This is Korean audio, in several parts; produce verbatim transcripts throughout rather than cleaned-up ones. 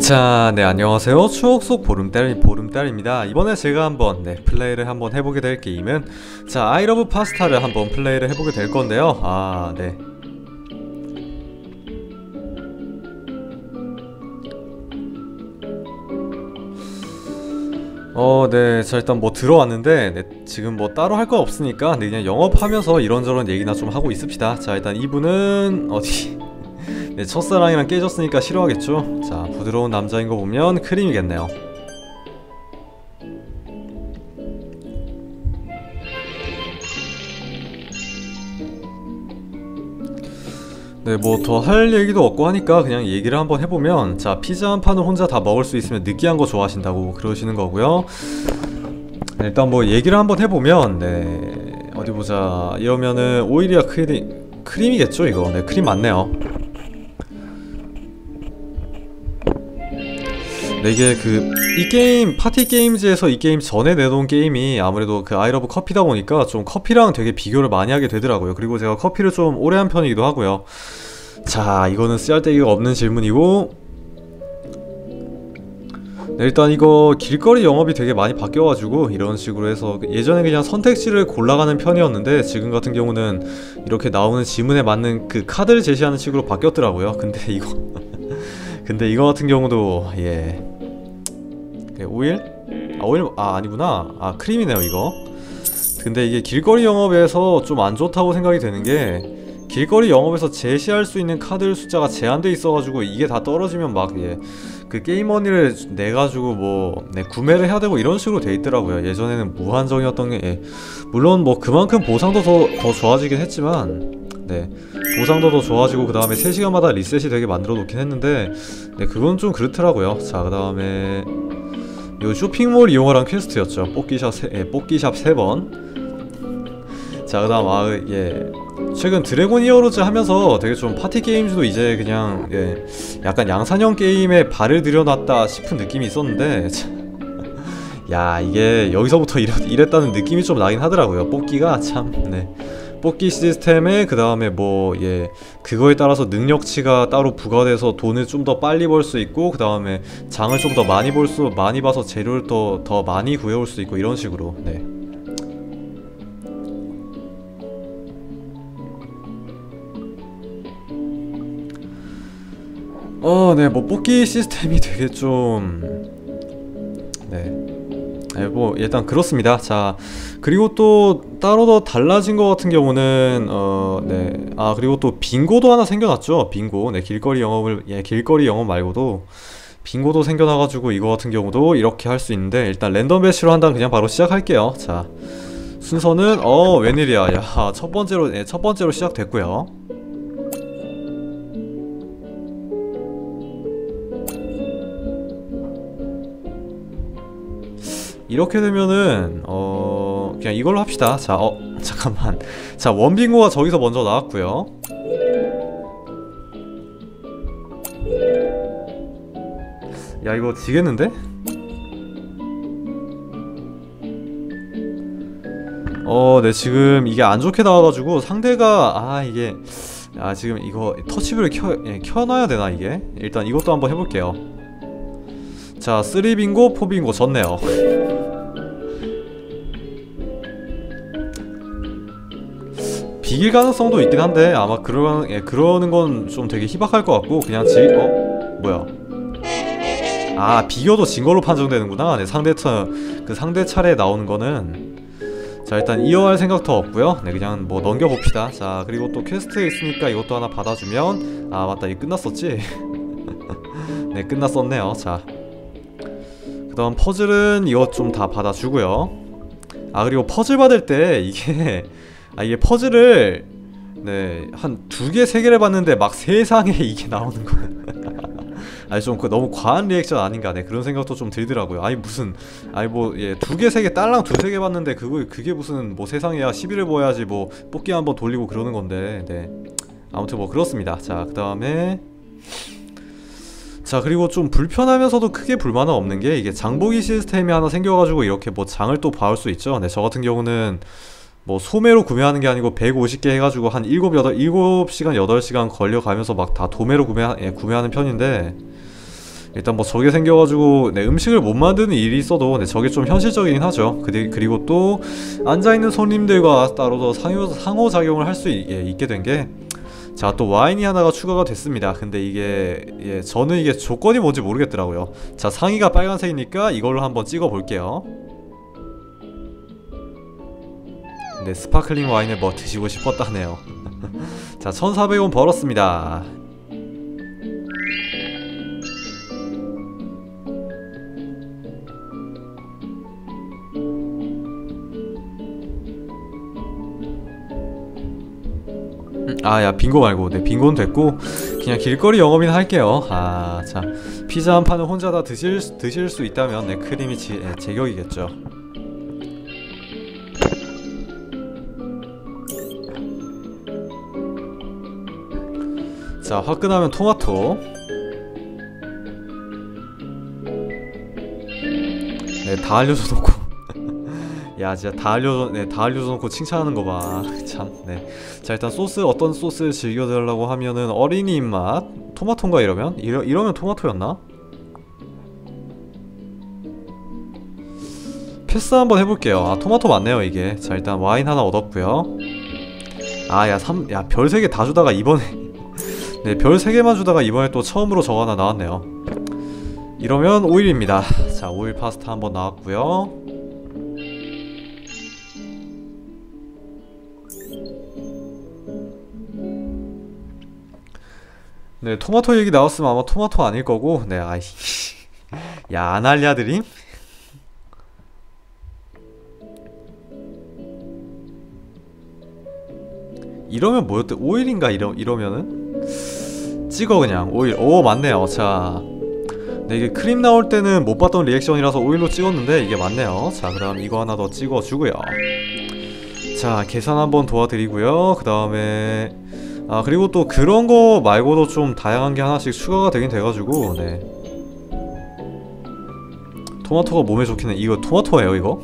자, 네, 안녕하세요. 추억 속 보름달, 보름달입니다. 이번에 제가 한번, 네, 플레이를 한번 해보게 될 게임은, 자, I Love 파스타를 한번 플레이를 해보게 될 건데요. 아, 네. 어, 네, 자, 일단 뭐 들어왔는데, 네, 지금 뭐 따로 할 거 없으니까, 네, 그냥 영업하면서 이런저런 얘기나 좀 하고 있읍시다. 자, 일단 이분은, 어디, 네, 첫사랑이랑 깨졌으니까 싫어하겠죠? 자, 부드러운 남자인 거 보면 크림이겠네요. 네, 뭐 더 할 얘기도 없고 하니까 그냥 얘기를 한번 해보면, 자, 피자 한 판을 혼자 다 먹을 수 있으면 느끼한 거 좋아하신다고 그러시는 거고요. 네, 일단 뭐 얘기를 한번 해보면, 네, 어디 보자. 이러면은 오일이야 크림, 크림이겠죠 이거. 네, 크림 맞네요. 네, 이게 그 이 게임 파티 게임즈에서 이 게임 전에 내놓은 게임이 아무래도 그 아이러브 커피다 보니까 좀 커피랑 되게 비교를 많이 하게 되더라고요. 그리고 제가 커피를 좀 오래 한 편이기도 하고요. 자, 이거는 쓰잘데기가 없는 질문이고, 네, 일단 이거 길거리 영업이 되게 많이 바뀌어가지고 이런 식으로 해서 예전에 그냥 선택지를 골라가는 편이었는데 지금 같은 경우는 이렇게 나오는 지문에 맞는 그 카드를 제시하는 식으로 바뀌었더라고요. 근데 이거 근데 이거 같은 경우도 예 오일? 아 오일 아 아니구나. 아 크림이네요 이거. 근데 이게 길거리 영업에서 좀 안 좋다고 생각이 되는 게, 길거리 영업에서 제시할 수 있는 카드 숫자가 제한돼 있어가지고 이게 다 떨어지면 막 예 그 게임머니를 내가지고 뭐 네, 구매를 해야 되고 이런 식으로 돼 있더라고요. 예전에는 무한정이었던 게 예, 물론 뭐 그만큼 보상도 더, 더 좋아지긴 했지만, 네, 보상도 더 좋아지고 그 다음에 세 시간마다 리셋이 되게 만들어 놓긴 했는데, 네, 그건 좀 그렇더라고요. 자, 그 다음에 요 쇼핑몰 이용하란 퀘스트였죠. 뽑기샵 세, 예, 뽑기샵 세 번. 자, 그 다음 아, 예, 최근 드래곤 히어로즈 하면서 되게 좀 파티 게임즈도 이제 그냥 예, 약간 양산형 게임에 발을 들여놨다 싶은 느낌이 있었는데, 야, 이게 여기서부터 이랬, 이랬다는 느낌이 좀 나긴 하더라고요. 뽑기가 참, 네, 뽑기 시스템에 그 다음에 뭐 예 그거에 따라서 능력치가 따로 부과돼서 돈을 좀 더 빨리 벌 수 있고, 그 다음에 장을 좀 더 많이 볼 수 많이 봐서 재료를 더 더 많이 구해올 수 있고 이런 식으로. 네. 어, 네, 뭐 뽑기 시스템이 되게 좀 네. 네, 뭐 일단 그렇습니다. 자, 그리고 또 따로 더 달라진 것 같은 경우는 어, 네, 아 그리고 또 빙고도 하나 생겨났죠. 빙고. 네, 길거리 영업을 예, 길거리 영업 말고도 빙고도 생겨나가지고 이거 같은 경우도 이렇게 할 수 있는데, 일단 랜덤 배치로 한다면 그냥 바로 시작할게요. 자, 순서는 어 웬일이야. 야, 첫 번째로 예, 첫 번째로 시작됐고요. 이렇게 되면은 어 그냥 이걸로 합시다. 자, 어 잠깐만. 자, 원빙고가 저기서 먼저 나왔고요. 야, 이거 지겠는데? 어, 네, 지금 이게 안 좋게 나와가지고 상대가 아 이게 아 지금 이거 터치뷰를 켜 예, 켜놔야 되나 이게? 일단 이것도 한번 해볼게요. 자, 삼 빙고, 사 빙고 졌네요. 비길 가능성도 있긴 한데 아마 그러, 예, 그러는 건 좀 되게 희박할 것 같고 그냥 지.. 어? 뭐야? 아, 비겨도 진 걸로 판정되는구나. 네, 상대 차, 그 상대 차례에 나오는 거는. 자, 일단 이어할 생각도 없고요. 네, 그냥 뭐 넘겨봅시다. 자, 그리고 또 퀘스트에 있으니까 이것도 하나 받아주면, 아 맞다, 이거 끝났었지? 네, 끝났었네요. 자, 그 다음 퍼즐은 이것 좀 다 받아주고요. 아, 그리고 퍼즐 받을 때 이게 아 이게 퍼즐을 네 한 두 개 세 개를 봤는데 막 세상에 이게 나오는 거예요. 아니 좀 그 너무 과한 리액션 아닌가, 네, 그런 생각도 좀 들더라고요. 아니 무슨 아니 뭐 예 두 개 세 개 딸랑 두세 개 봤는데 그거 그게 무슨 뭐 세상에야 시비를 보여야지 뭐 뽑기 한번 돌리고 그러는 건데. 네, 아무튼 뭐 그렇습니다. 자, 그 다음에 자, 그리고 좀 불편하면서도 크게 불만은 없는 게, 이게 장보기 시스템이 하나 생겨가지고 이렇게 뭐 장을 또 봐올 수 있죠. 네, 저 같은 경우는 뭐 소매로 구매하는 게 아니고 백오십 개 해가지고 한 일곱, 여덟, 일곱 시간, 여덟 시간 걸려가면서 막 다 도매로 구매, 예, 구매하는 편인데, 일단 뭐 저게 생겨가지고 네, 음식을 못 만드는 일이 있어도 네, 저게 좀 현실적이긴 하죠. 그리, 그리고 또 앉아있는 손님들과 따로 상호, 상호작용을 할 수 있게 된 게, 자, 또 와인이 하나가 추가가 됐습니다. 근데 이게 예, 저는 이게 조건이 뭔지 모르겠더라고요. 자, 상의가 빨간색이니까 이걸로 한번 찍어 볼게요. 네, 스파클링 와인을 뭐 드시고 싶었다 하네요. 자, 천사백 원 벌었습니다. 아, 야, 빙고 말고. 네, 빙고는 됐고 그냥 길거리 영업이나 할게요. 아, 자, 피자 한 판을 혼자 다 드실, 드실 수 있다면 네, 크림이 지, 예, 제격이겠죠. 자, 화끈하면 토마토. 네, 다 알려줘 놓고 야, 진짜 다 알려줘, 네, 다 알려줘 놓고 칭찬하는 거 봐. 참, 네. 자, 일단 소스, 어떤 소스를 즐겨달라고 하면은 어린이 입맛? 토마토인가 이러면? 이러, 이러면 토마토였나? 패스 한번 해볼게요. 아, 토마토 맞네요, 이게. 자, 일단 와인 하나 얻었고요. 아, 야, 삼, 야, 별 세 개 다 주다가 이번에 네, 별 세 개만 주다가 이번에 또 처음으로 저거 하나 나왔네요. 이러면 오일입니다. 자, 오일 파스타 한번 나왔고요. 네, 토마토 얘기 나왔으면 아마 토마토 아닐 거고. 네, 아이 야, 안 알려드림? 이러면 뭐였대? 오일인가? 이러, 이러면은? 찍어 그냥 오일. 오, 맞네요. 자, 네, 이게 크림 나올 때는 못 봤던 리액션이라서 오일로 찍었는데 이게 맞네요. 자, 그 다음 이거 하나 더 찍어주고요. 자, 계산 한번 도와드리고요. 그 다음에 아, 그리고 또 그런 거 말고도 좀 다양한 게 하나씩 추가가 되긴 돼가지고. 네, 토마토가 몸에 좋긴 해. 이거 토마토예요, 이거?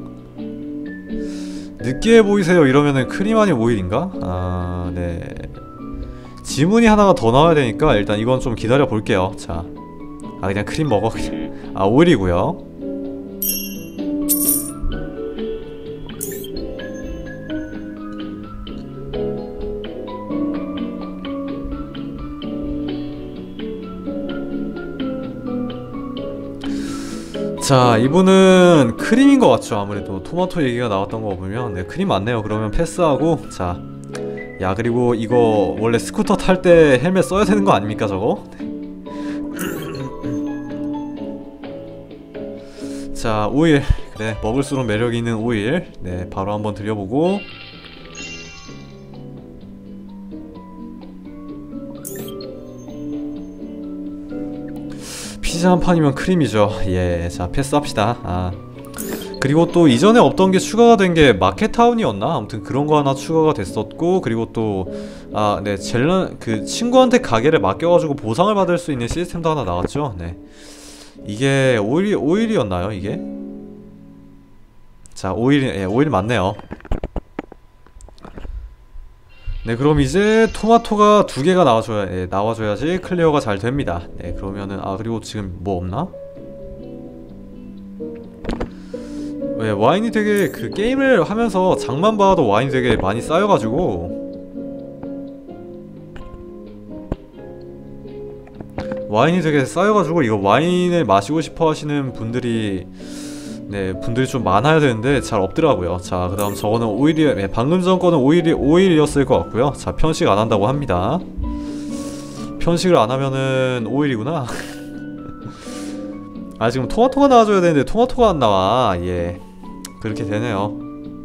느끼해 보이세요 이러면은 크림 아닌 오일인가? 아, 네, 지문이 하나가 더 나와야 되니까 일단 이건 좀 기다려 볼게요. 자, 아, 그냥 크림 먹어 그냥. 아, 오일이고요. 자, 이분은 크림인 것 같죠. 아무래도 토마토 얘기가 나왔던 거 보면. 네, 크림 맞네요. 그러면 패스하고. 자, 야, 그리고 이거 원래 스쿠터 탈 때 헬멧 써야 되는 거 아닙니까, 저거? 자, 오일. 그래, 먹을수록 매력이 있는 오일. 네, 바로 한번 드려보고. 피자 한 판이면 크림이죠. 예, 자, 패스합시다. 아, 그리고 또 이전에 없던 게 추가가 된 게 마켓타운이었나? 아무튼 그런 거 하나 추가가 됐었고, 그리고 또 아, 네, 젤런 그 친구한테 가게를 맡겨가지고 보상을 받을 수 있는 시스템도 하나 나왔죠. 네, 이게 오일 오일이었나요? 이게? 자, 오일, 예, 오일 맞네요. 네, 그럼 이제 토마토가 두 개가 나와줘야, 예, 나와줘야지 클리어가 잘 됩니다. 네, 그러면은 아, 그리고 지금 뭐 없나? 왜 와인이 되게 그 게임을 하면서 장만 봐도 와인이 되게 많이 쌓여가지고 와인이 되게 쌓여가지고 이거 와인을 마시고 싶어 하시는 분들이 네, 분들이 좀 많아야 되는데 잘 없더라고요. 자, 그 다음 저거는 오일이, 네, 방금 전 거는 오일이, 오일이었을 것 같고요. 자, 편식 안 한다고 합니다. 편식을 안 하면은 오일이구나. 아, 지금 토마토가 나와줘야 되는데 토마토가 안 나와. 예, 그렇게 되네요.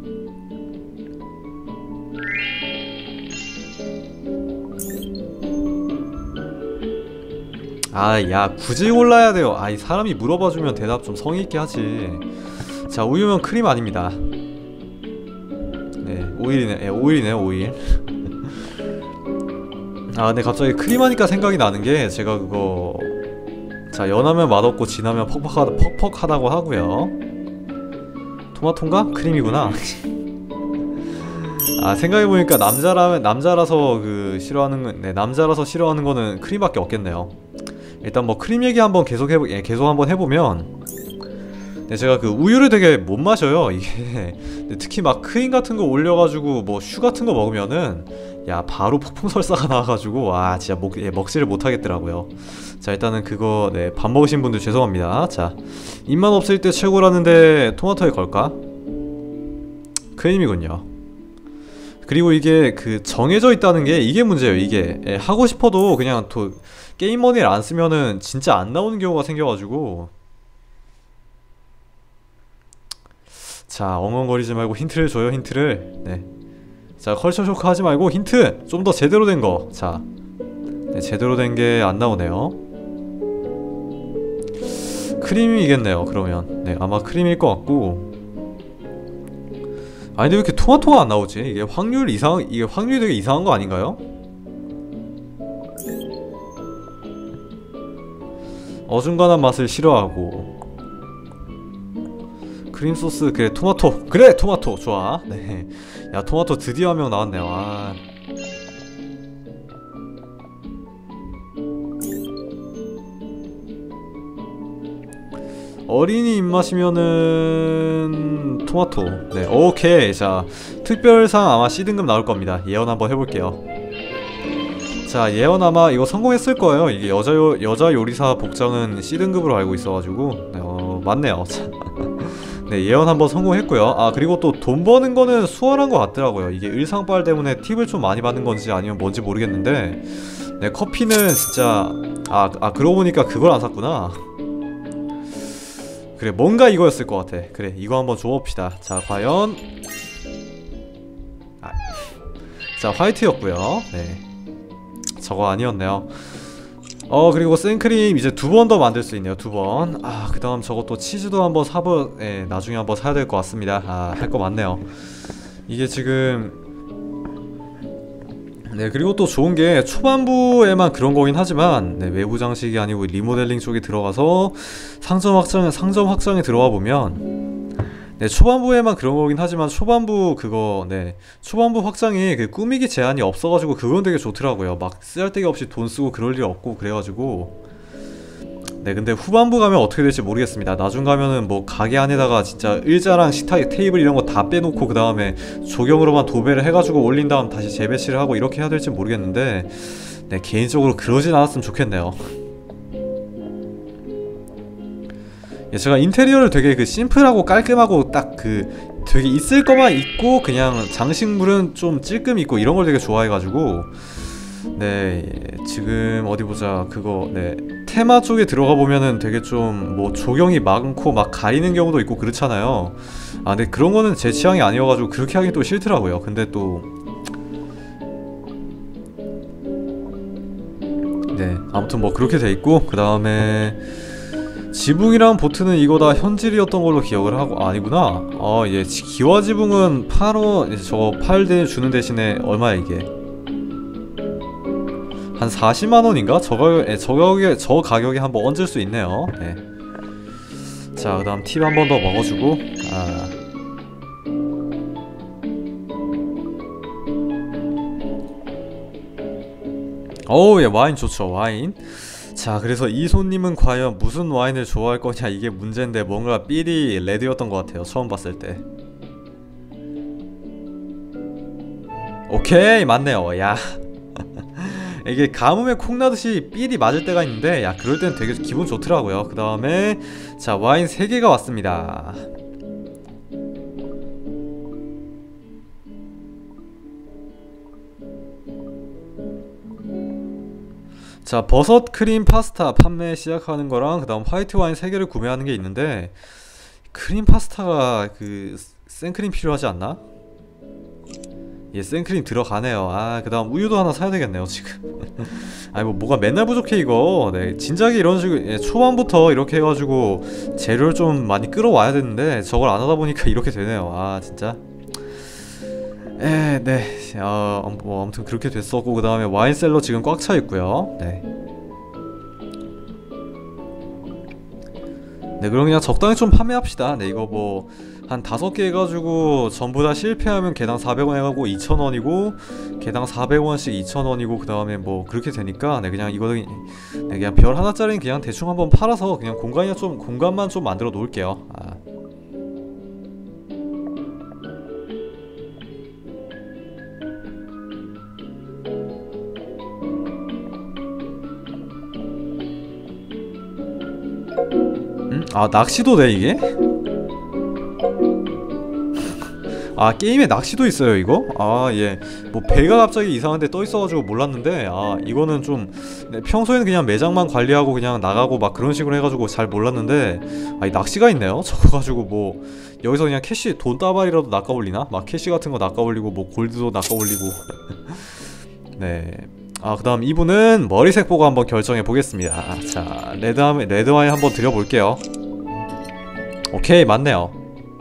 아, 야, 굳이 골라야 돼요. 아, 이 사람이 물어봐주면 대답 좀 성의있게 하지. 자, 우유면 크림 아닙니다. 네, 오일이네. 예, 오일이네, 오일. 아, 근데 갑자기 크림 하니까 생각이 나는 게 제가 그거 자, 연하면 맛없고 진하면 퍽퍽하다, 퍽퍽하다고 하고요. 토마토인가? 크림이구나. 아, 생각해보니까 남자라면 남자라서 그 싫어하는 건, 네, 남자라서 싫어하는 거는 크림밖에 없겠네요. 일단 뭐 크림 얘기 한번 계속 해보 예, 계속 한번 해보면, 네, 제가 그 우유를 되게 못 마셔요 이게. 특히 막 크림 같은 거 올려가지고 뭐 슈 같은 거 먹으면은 야 바로 폭풍 설사가 나와가지고 와 진짜 먹, 예, 먹지를 못하겠더라고요. 자 일단은 그거 네, 밥 먹으신 분들 죄송합니다. 자 입맛 없을 때 최고라는데 토마토에 걸까? 크림이군요. 그리고 이게 그 정해져 있다는 게 이게 문제예요. 이게 예, 하고 싶어도 그냥 또 게임 머니를 안 쓰면은 진짜 안 나오는 경우가 생겨가지고. 자 엉엉거리지 말고 힌트를 줘요. 힌트를. 네. 자 컬처 쇼크 하지 말고 힌트! 좀 더 제대로 된 거. 자 네, 제대로 된 게 안 나오네요. 크림이겠네요 그러면. 네 아마 크림일 것 같고. 아니 근데 왜 이렇게 토마토가 안 나오지? 이게 확률 이상, 이게 확률이 되게 이상한 거 아닌가요? 어중간한 맛을 싫어하고. 크림 소스, 그래 토마토, 그래 토마토 좋아. 네, 야 토마토 드디어 한 명 나왔네요. 아. 어린이 입맛이면은 토마토. 네 오케이. 자 특별상 아마 C등급 나올 겁니다. 예언 한번 해볼게요. 자 예언 아마 이거 성공했을 거예요. 이게 여자, 요, 여자 요리사 복장은 C등급으로 알고 있어가지고. 네, 어 맞네요. 네 예언 한번 성공했고요. 아 그리고 또 돈 버는 거는 수월한 것 같더라고요. 이게 일상빨 때문에 팁을 좀 많이 받는 건지 아니면 뭔지 모르겠는데, 네 커피는 진짜 아, 아 그러고 보니까 그걸 안 샀구나. 그래 뭔가 이거였을 것 같아. 그래 이거 한번 줘봅시다. 자 과연 아, 자 화이트였고요. 네 저거 아니었네요. 어 그리고 생크림 이제 두 번 더 만들 수 있네요. 두 번. 아 그 다음 저것도 치즈도 한번 사보 예, 나중에 한번 사야 될 것 같습니다. 아 할 거 많네요. 이게 지금 네 그리고 또 좋은게 초반부에만 그런 거긴 하지만, 네, 외부 장식이 아니고 리모델링 쪽에 들어가서 상점 확장, 상점 확장에 들어가 보면, 네 초반부에만 그런 거긴 하지만 초반부 그거 네 초반부 확장이 그 꾸미기 제한이 없어가지고 그건 되게 좋더라고요. 막 쓰잘데기 없이 돈 쓰고 그럴 일 없고 그래가지고. 네 근데 후반부 가면 어떻게 될지 모르겠습니다. 나중 가면은 뭐 가게 안에다가 진짜 의자랑 식탁 테이블 이런 거 다 빼놓고 그 다음에 조경으로만 도배를 해가지고 올린 다음 다시 재배치를 하고 이렇게 해야 될지 모르겠는데, 네 개인적으로 그러진 않았으면 좋겠네요. 예, 제가 인테리어를 되게 그 심플하고 깔끔하고 딱 그 되게 있을 거만 있고 그냥 장식물은 좀 찔끔 있고 이런 걸 되게 좋아해가지고. 네 지금 어디 보자. 그거 네 테마 쪽에 들어가 보면은 되게 좀 뭐 조경이 많고 막 가리는 경우도 있고 그렇잖아요. 아 근데 그런 거는 제 취향이 아니어가지고 그렇게 하긴 또 싫더라고요. 근데 또 네 아무튼 뭐 그렇게 돼 있고, 그 다음에 지붕이랑 보트는 이거 다 현질이었던 걸로 기억을 하고. 아, 아니구나. 어, 예, 기와 지붕은 팔원, 저거 팔 대 주는 대신에 얼마야 이게? 한 사십만 원인가? 저 가격, 예, 저 가격에, 저 가격에 한번 얹을 수 있네요. 네. 자, 그 다음 팁 한 번 더 먹어주고. 아. 어우, 예, 와인 좋죠, 와인. 자 그래서 이 손님은 과연 무슨 와인을 좋아할 거냐 이게 문제인데, 뭔가 삘이 레드였던 것 같아요 처음 봤을 때. 오케이 맞네요. 야 이게 가뭄에 콩나듯이 삘이 맞을 때가 있는데, 야 그럴 땐 되게 기분 좋더라고요. 그 다음에 자 와인 세 개가 왔습니다. 자 버섯 크림 파스타 판매 시작하는 거랑 그 다음 화이트 와인 세 개를 구매하는 게 있는데, 크림 파스타가 그 생크림 필요하지 않나? 예 생크림 들어가네요. 아 그 다음 우유도 하나 사야 되겠네요 지금. 아니 뭐 뭐가 맨날 부족해 이거. 네 진작에 이런 식으로 예, 초반부터 이렇게 해가지고 재료를 좀 많이 끌어와야 되는데 저걸 안 하다 보니까 이렇게 되네요. 아 진짜. 에, 네. 어, 뭐 아무튼 그렇게 됐었고, 그 다음에 와인셀러 지금 꽉 차 있고요. 네. 네, 그럼 그냥 적당히 좀 판매합시다. 네, 이거 뭐 한 다섯 개 해가지고 전부 다 실패하면 개당 사백 원 해가고 이천 원이고 개당 사백 원씩 이천 원이고 그 다음에 뭐 그렇게 되니까 네, 그냥 이거는 네, 그냥 별 하나짜리는 그냥 대충 한번 팔아서 그냥 공간이 좀 공간만 좀 만들어 놓을게요. 아. 음? 아, 낚시도 돼 이게? 아, 게임에 낚시도 있어요 이거? 아, 예. 뭐 배가 갑자기 이상한 데 떠 있어가지고 몰랐는데, 아, 이거는 좀 네, 평소에는 그냥 매장만 관리하고 그냥 나가고 막 그런 식으로 해가지고 잘 몰랐는데, 아, 이 낚시가 있네요. 저거 가지고 뭐 여기서 그냥 캐시 돈 따발이라도 낚아올리나? 막 캐시 같은 거 낚아올리고 뭐 골드도 낚아올리고. 네. 아, 그 다음 이분은 머리색 보고 한번 결정해 보겠습니다. 자, 레드, 레드 와인 한번 드려볼게요. 오케이, 맞네요.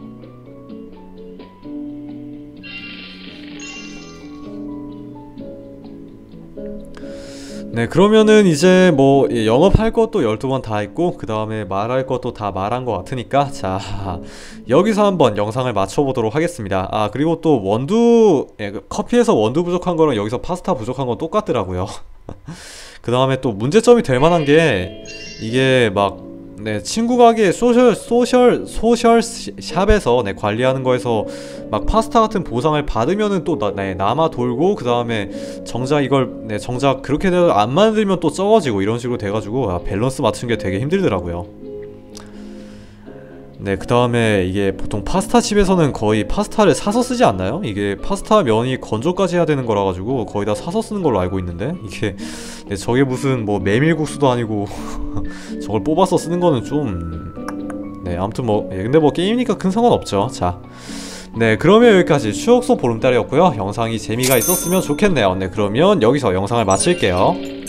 네, 그러면은 이제 뭐 영업할 것도 열두 번 다 했고 그 다음에 말할 것도 다 말한 것 같으니까, 자, 여기서 한번 영상을 맞춰보도록 하겠습니다. 아, 그리고 또 원두, 예, 그 커피에서 원두 부족한 거랑 여기서 파스타 부족한 건 똑같더라고요. 그 다음에 또 문제점이 될 만한 게 이게 막 네, 친구 가게 소셜 소셜 소셜 샵에서 네, 관리하는 거에서 막 파스타 같은 보상을 받으면은 또 나, 네, 남아 돌고 그 다음에 정작 이걸 네, 정작 그렇게 안 만들면 또 적어지고 이런 식으로 돼가지고 아, 밸런스 맞추는 게 되게 힘들더라고요. 네, 그 다음에 이게 보통 파스타 집에서는 거의 파스타를 사서 쓰지 않나요? 이게 파스타 면이 건조까지 해야 되는 거라 가지고 거의 다 사서 쓰는 걸로 알고 있는데, 이게 네, 저게 무슨 뭐 메밀국수도 아니고 저걸 뽑아서 쓰는 거는 좀 네, 아무튼 뭐 예, 근데 뭐 게임이니까 큰 상관없죠. 자, 네, 그러면 여기까지 추억속 보름달이었고요. 영상이 재미가 있었으면 좋겠네요. 네, 그러면 여기서 영상을 마칠게요.